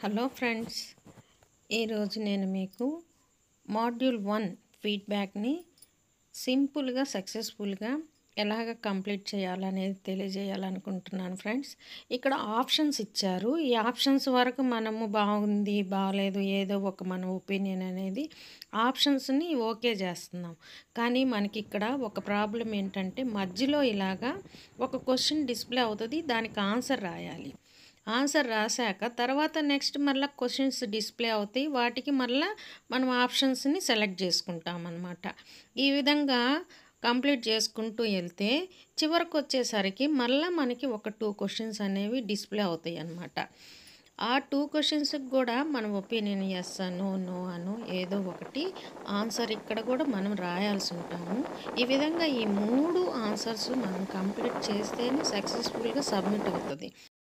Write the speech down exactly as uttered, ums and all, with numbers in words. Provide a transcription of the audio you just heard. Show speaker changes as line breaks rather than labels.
Hello friends, ఈరోజు నేను మీకు మాడ్యూల్ వన్ ఫీడ్బ్యాక్ని సింపుల్గా సక్సెస్ఫుల్గా ఎలాగ కంప్లీట్ చేయాలనేది తెలియజేయాలనుకుంటున్నాను ఫ్రెండ్స్. ఇక్కడ ఆప్షన్స్ ఇచ్చారు. ఈ ఆప్షన్స్ వరకు మనము బాగుంది బాగాలేదు ఏదో ఒక మన ఒపీనియన్ అనేది ఆప్షన్స్ని ఓకే చేస్తున్నాం. కానీ మనకి ఇక్కడ ఒక ప్రాబ్లం ఏంటంటే మధ్యలో ఇలాగా ఒక క్వశ్చన్ డిస్ప్లే అవుతుంది, దానికి ఆన్సర్ రాయాలి. ఆన్సర్ రాశాక తర్వాత నెక్స్ట్ మళ్ళీ క్వశ్చన్స్ డిస్ప్లే అవుతాయి, వాటికి మళ్ళీ మనం ఆప్షన్స్ని సెలెక్ట్ చేసుకుంటాం అన్నమాట. ఈ విధంగా కంప్లీట్ చేసుకుంటూ వెళ్తే చివరికి వచ్చేసరికి మళ్ళీ మనకి ఒక టూ క్వశ్చన్స్ అనేవి డిస్ప్లే అవుతాయి అన్నమాట. ఆ టూ క్వశ్చన్స్కి కూడా మన ఒపీనియన్ ఎస్ అను నో అను ఏదో ఒకటి ఆన్సర్ ఇక్కడ కూడా మనం రాయాల్సి ఉంటాము. ఈ విధంగా ఈ మూడు ఆన్సర్స్ మనం కంప్లీట్ చేస్తేనే సక్సెస్ఫుల్గా సబ్మిట్ అవుతుంది.